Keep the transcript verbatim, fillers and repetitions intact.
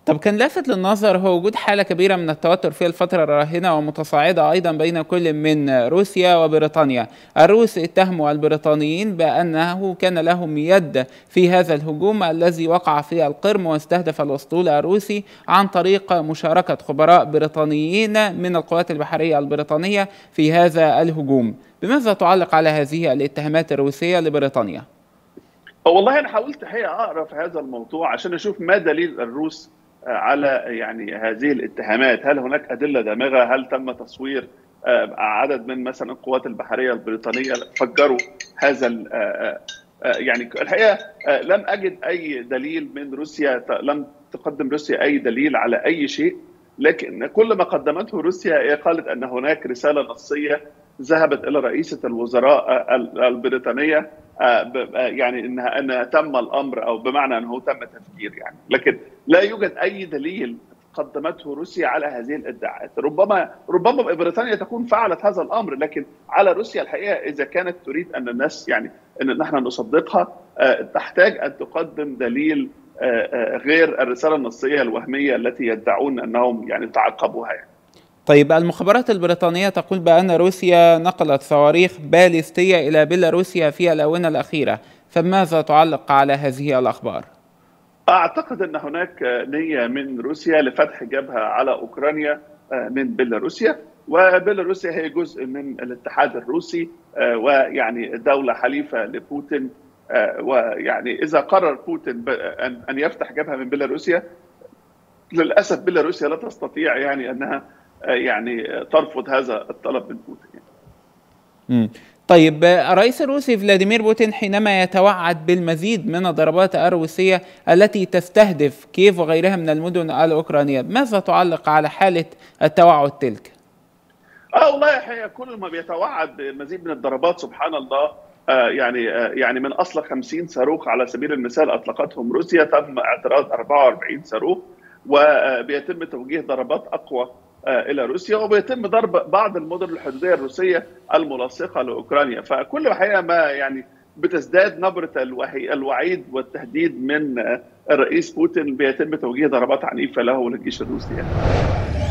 طب كان لافت للنظر هو وجود حالة كبيرة من التوتر في الفترة الراهنة ومتصاعدة أيضا بين كل من روسيا وبريطانيا. الروس اتهموا البريطانيين بأنه كان لهم يد في هذا الهجوم الذي وقع في القرم واستهدف الأسطول الروسي عن طريق مشاركة خبراء بريطانيين من القوات البحرية البريطانية في هذا الهجوم. بماذا تعلق على هذه الاتهامات الروسية لبريطانيا؟ والله أنا حاولت حقيقة أقرأ في هذا الموضوع عشان أشوف ما دليل الروس على يعني هذه الاتهامات. هل هناك أدلة دامغة؟ هل تم تصوير عدد من مثلا القوات البحرية البريطانية فجروا هذا يعني الحقيقة لم أجد أي دليل من روسيا، لم تقدم روسيا أي دليل على أي شيء، لكن كل ما قدمته روسيا هي قالت أن هناك رسالة نصية ذهبت إلى رئيسة الوزراء البريطانية يعني انها انها تم الامر، او بمعنى انه تم تفجير يعني، لكن لا يوجد اي دليل قدمته روسيا على هذه الادعاءات. ربما ربما بريطانيا تكون فعلت هذا الامر، لكن على روسيا الحقيقه اذا كانت تريد ان الناس يعني ان نحن نصدقها تحتاج ان تقدم دليل غير الرساله النصيه الوهميه التي يدعون انهم يعني تعقبوها يعني. طيب المخابرات البريطانية تقول بأن روسيا نقلت صواريخ باليستية إلى بيلاروسيا في الآونة الأخيرة، فماذا تعلق على هذه الأخبار؟ أعتقد أن هناك نية من روسيا لفتح جبهة على أوكرانيا من بيلاروسيا، وبيلاروسيا هي جزء من الاتحاد الروسي ويعني دولة حليفة لبوتين، ويعني إذا قرر بوتين أن يفتح جبهة من بيلاروسيا للأسف بيلاروسيا لا تستطيع يعني أنها يعني ترفض هذا الطلب من بوتين. يعني. طيب الرئيس الروسي فلاديمير بوتين حينما يتوعد بالمزيد من الضربات الروسية التي تستهدف كييف وغيرها من المدن الأوكرانية، ماذا تعلق على حالة التوعد تلك؟ اه والله الحقيقة كل ما بيتوعد بمزيد من الضربات سبحان الله آه يعني آه يعني من اصل خمسين صاروخ على سبيل المثال اطلقتهم روسيا، تم اعتراض أربعة وأربعين صاروخ، وبيتم توجيه ضربات اقوى الى روسيا، وبيتم ضرب بعض المدن الحدوديه الروسيه الملاصقه لاوكرانيا. فكل الحقيقه ما يعني بتزداد نبره الوعيد والتهديد من الرئيس بوتين، بيتم توجيه ضربات عنيفه له وللجيش الروسي يعني.